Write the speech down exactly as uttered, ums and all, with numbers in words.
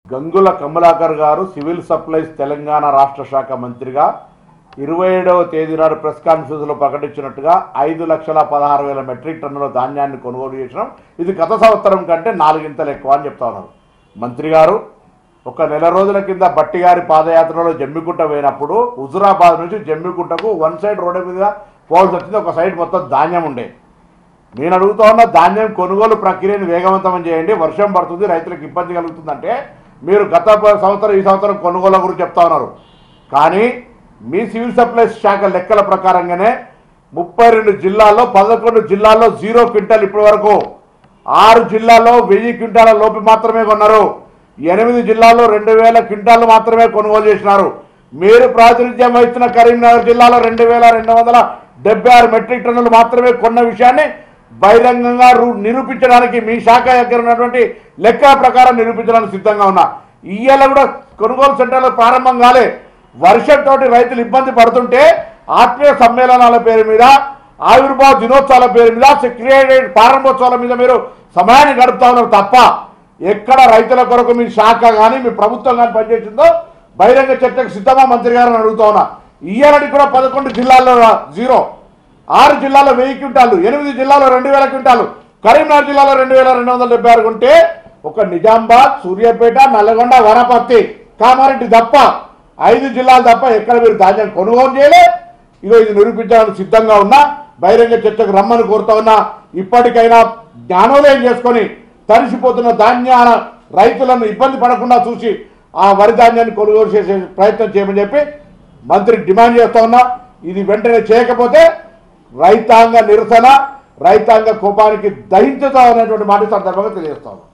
గంగుల కమలాకర్ గారు civil supplies Telangana రాష్ట్ర శాఖ మంత్రిగా ఇరవై ఏడవ తేదీ నాడు ప్రెస్ కాన్ఫరెన్స్లో ప్రకటించినట్టుగా ఐదు లక్షల పదహారు వేల మెట్రిక్ టన్నుల ధాన్యాన్ని కొనుగోలు చేసినాం. ఇది గత సంవత్సరం కంటే నాలుగింతలు ఎక్కువ అని చెప్తా ఉన్నారు. మంత్రి గారు ఒక నెల రోజుల కింద బట్టిగారి పాదయాత్రలో జమ్మికుంట పోయినప్పుడు హుజురాబాద్ నుంచి జమ్మికుంటకు వన్ సైడ్ రోడ్డు మీద పోవాల్సి వచ్చింది. ఒక సైడ్ మొత్తం ధాన్యం ఉండే. నేను అడుగుతా ఉన్న ధాన్యం కొనుగోలు ప్రక్రియను వేగవంతం చేయండి, వర్షం పడుతుంది, రైతులకు ఇబ్బంది కలుగుతుందంటే మీరు గత సంవత్సరం ఈ సంవత్సరం కొనుగోలు గురించి చెప్తా ఉన్నారు. కానీ మీ సివిల్ సప్లైస్ శాఖ లెక్కల ప్రకారంగానే ముప్పై రెండు జిల్లాల్లో పదకొండు జిల్లాల్లో జీరో క్వింటాల్ ఇప్పటి వరకు, ఆరు జిల్లాల్లో వెయ్యి క్వింటాల లోపు మాత్రమే కొన్నారు, ఎనిమిది జిల్లాల్లో రెండు వేల క్వింటాలు మాత్రమే కొనుగోలు చేసినారు. మీరు ప్రాతినిధ్యం వహిస్తున్న కరీంనగర్ జిల్లాలో రెండు వేల రెండు వందల డెబ్బై ఆరు మెట్రిక్ టన్నులు మాత్రమే కొన్న విషయాన్ని బహిరంగంగా నిరూపించడానికి మీ శాఖ దగ్గర ఉన్నటువంటి లెక్కల ప్రకారం నిరూపించడానికి సిద్ధంగా ఉన్నా. ఇయ్యాల కూడా కొనుగోలు సెంటర్లు ప్రారంభం కాలే. వర్షంతో రైతులు ఇబ్బంది పడుతుంటే ఆత్మీయ సమ్మేళనాల పేరు మీద, ఆవిర్భావ దినోత్సవాల పేరు మీద, సెక్రటేరియట్ ప్రారంభోత్సవాల మీద మీరు సమయాన్ని గడుపుతా ఉన్నారు తప్ప ఎక్కడ రైతుల కొరకు మీ శాఖ కానీ మీ ప్రభుత్వం కానీ పనిచేసిందో బహిరంగ చర్చకు సిద్ధమా మంత్రి గారిని అడుగుతా ఉన్నా. ఇయ్యాలకి కూడా పదకొండు జిల్లాల్లో జీరో, ఆరు జిల్లాలో వెయ్యి క్వింటాలు, ఎనిమిది జిల్లాలో రెండు వేల క్వింటాలు, కరీంనగర్ జిల్లాలో రెండు వేల రెండు వందల డెబ్బై ఆరు ఉంటే ఒక నిజామాబాద్, సూర్యాపేట, నల్లగొండ, వనపర్తి, కామారెడ్డి తప్ప ఐదు జిల్లాలు తప్ప ఎక్కడ మీరు ధాన్యం కొనుగోలు చేయలే. ఇదో ఇది నిరూపించడానికి సిద్ధంగా ఉన్నా. బహిరంగ చర్చకు రమ్మని కోరుతా ఉన్నా. ఇప్పటికైనా జ్ఞానోదయం చేసుకొని తరిసిపోతున్న ధాన్యాల రైతులను ఇబ్బంది పడకుండా చూసి ఆ వరి ధాన్యాన్ని కొనుగోలు చేసే ప్రయత్నం చేయమని చెప్పి మంత్రి డిమాండ్ చేస్తా ఉన్నా. ఇది వెంటనే చేయకపోతే రైతాంగ నిరసన, రైతాంగ కోపానికి దహించుతామనేటువంటి మాట సందర్భంగా తెలియజేస్తాం.